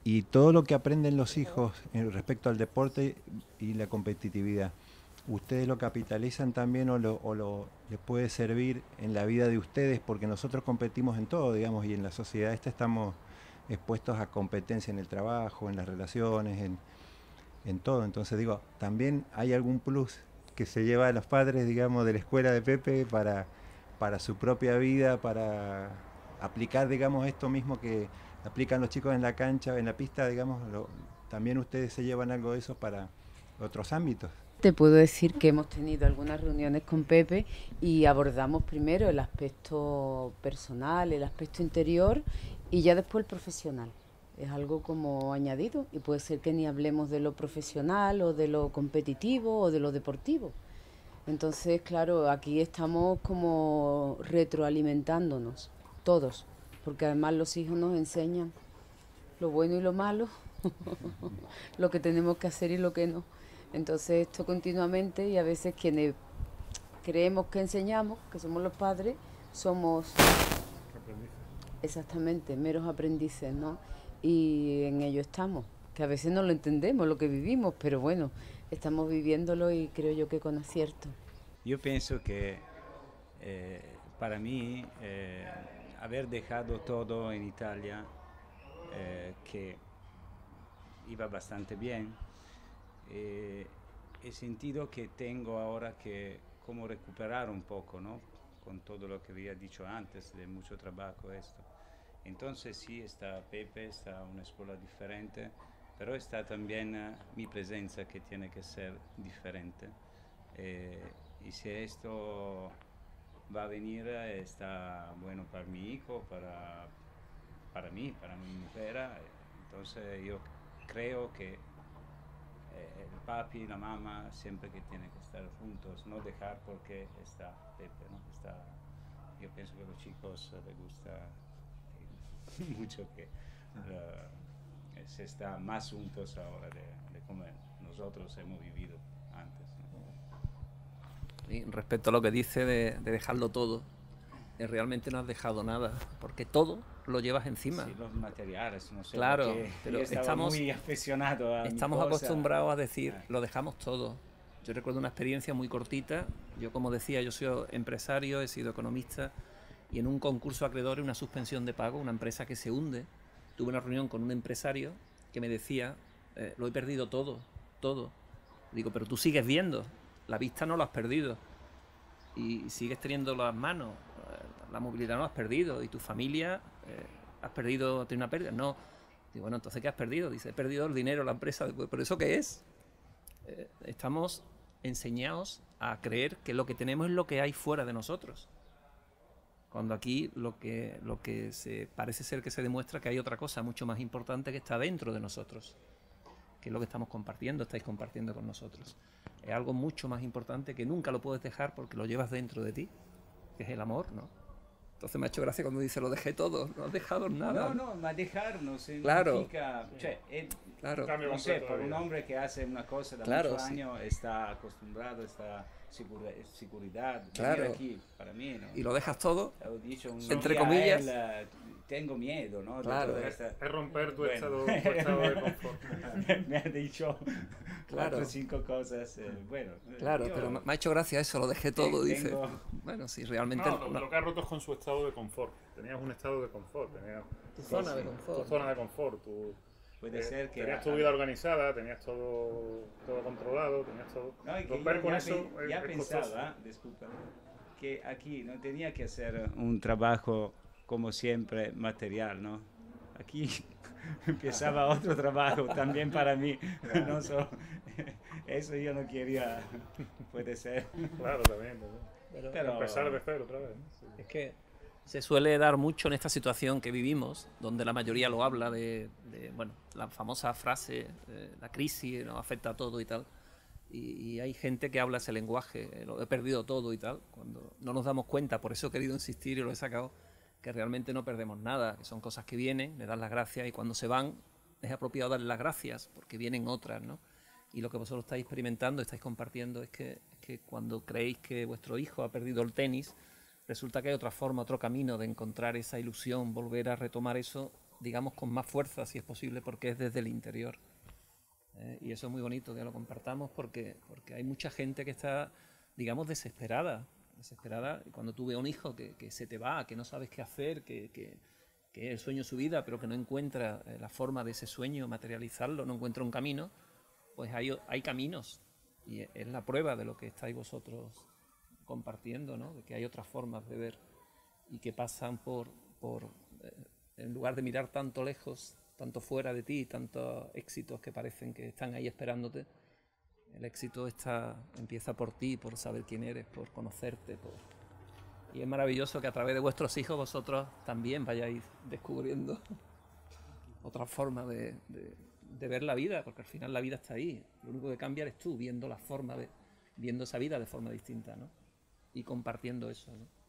y todo lo que aprenden los hijos respecto al deporte y la competitividad, ¿ustedes lo capitalizan también les puede servir en la vida de ustedes? Porque nosotros competimos en todo, digamos, y en la sociedad esta estamos expuestos a competencia en el trabajo, en las relaciones, en todo. Entonces digo, también hay algún plus que se lleva a los padres, digamos, de la escuela de Pepe para su propia vida, para aplicar, digamos, esto mismo que aplican los chicos en la cancha, en la pista, digamos, también ustedes se llevan algo de eso para otros ámbitos. Te puedo decir que hemos tenido algunas reuniones con Pepe y abordamos primero el aspecto personal, el aspecto interior y ya después el profesional. Es algo como añadido y puede ser que ni hablemos de lo profesional o de lo competitivo o de lo deportivo. Entonces, claro, aquí estamos como retroalimentándonos, todos, porque además los hijos nos enseñan lo bueno y lo malo, lo que tenemos que hacer y lo que no. Entonces esto continuamente y a veces quienes creemos que enseñamos, que somos los padres, somos exactamente meros aprendices, ¿no? Y en ello estamos, que a veces no lo entendemos, lo que vivimos, pero bueno, estamos viviéndolo y creo yo que con acierto. Yo pienso que para mí haber dejado todo en Italia, que iba bastante bien, he sentido que tengo ahora que como recuperar un poco, ¿no? Con todo lo que había dicho antes, de mucho trabajo esto. Entonces sí, está Pepe, está una escuela diferente, pero está también mi presencia que tiene que ser diferente. Y si esto va a venir, está bueno para mi hijo, para mí, para mi mujer. Entonces yo creo que el papi y la mamá siempre que tienen que estar juntos, no dejar porque está Pepe, ¿no? Está, yo pienso que a los chicos les gusta mucho que se está más juntos ahora de como nosotros hemos vivido antes, ¿no? Y respecto a lo que dice de dejarlo todo, realmente no has dejado nada, porque todo lo llevas encima. Sí, los materiales, no sé, Claro, pero yo estaba muy aficionado a mi estamos cosa. acostumbrados a decir, lo dejamos todo. Yo recuerdo una experiencia muy cortita. Yo, como decía, yo soy empresario, he sido economista, y en un concurso de acreedores, una suspensión de pago, una empresa que se hunde, tuve una reunión con un empresario que me decía, lo he perdido todo, todo. Digo, pero tú sigues viendo, la vista no lo has perdido, y sigues teniendo las manos, la movilidad no la has perdido, y tu familia, has perdido, tiene una pérdida. No. Digo, bueno, entonces, ¿qué has perdido? Dice, he perdido el dinero, la empresa. ¿Pero eso qué es? Estamos enseñados a creer que lo que tenemos es lo que hay fuera de nosotros. Cuando aquí lo que se parece ser que se demuestra que hay otra cosa mucho más importante que está dentro de nosotros, que es lo que estamos compartiendo, estáis compartiendo con nosotros. Es algo mucho más importante que nunca lo puedes dejar porque lo llevas dentro de ti, que es el amor, ¿no? Entonces me ha hecho gracia cuando dice, lo dejé todo, no has dejado nada. No, ma dejar no Claro. significa, cioè, Claro. no sé, por un hombre que hace una cosa da Claro, muchos sí. años está acostumbrado, está seguridad. Claro. Venir aquí, para mí, ¿no? Y lo dejas todo, He dicho un entre día comillas. tengo miedo, ¿no? Claro. De esta... Es romper tu, Bueno. estado de confort. me ha dicho Claro. 4 o 5 cosas, bueno. Claro, yo pero me ha hecho gracia eso, lo dejé todo, dice. tengo... Bueno, sí, realmente... No, lo que has roto es con su estado de confort. Tenías un estado de confort, tenías Tu zona de confort. tu zona de confort, Puede ser que... tenías tu vida organizada, tenías todo controlado, tenías todo... No, y que romper yo con ya, eso ya es costoso. pensaba, disculpa, que aquí no tenía que hacer un trabajo como siempre material, ¿no? Aquí empezaba otro trabajo también para mí, no solo, eso yo no quería, puede ser. Claro, también. Pero Empezar de cero otra vez. ¿No? Sí. Es que se suele dar mucho en esta situación que vivimos, donde la mayoría lo habla bueno, la famosa frase, la crisis nos afecta a todo y tal. Y hay gente que habla ese lenguaje, lo he perdido todo y tal, cuando no nos damos cuenta. Por eso he querido insistir y lo he sacado, que realmente no perdemos nada, que son cosas que vienen, le das las gracias y cuando se van es apropiado darle las gracias porque vienen otras, ¿no? Y lo que vosotros estáis experimentando, estáis compartiendo, es que cuando creéis que vuestro hijo ha perdido el tenis, resulta que hay otra forma, otro camino de encontrar esa ilusión, volver a retomar eso digamos, con más fuerza, si es posible, porque es desde el interior. Y eso es muy bonito que lo compartamos porque hay mucha gente que está, digamos, desesperada. Y cuando tú ves a un hijo que se te va, que no sabes qué hacer, que es el sueño de su vida, pero que no encuentra la forma de ese sueño, materializarlo, no encuentra un camino, pues hay caminos. Y es la prueba de lo que estáis vosotros compartiendo, ¿no? De que hay otras formas de ver y que pasan por en lugar de mirar tanto lejos, tanto fuera de ti, tantos éxitos que parecen que están ahí esperándote, el éxito empieza por ti, por saber quién eres, por conocerte. Y es maravilloso que a través de vuestros hijos vosotros también vayáis descubriendo otra forma de ver la vida, porque al final la vida está ahí. Lo único que cambia eres tú, viendo esa vida de forma distinta, ¿no? Y compartiendo eso, ¿no?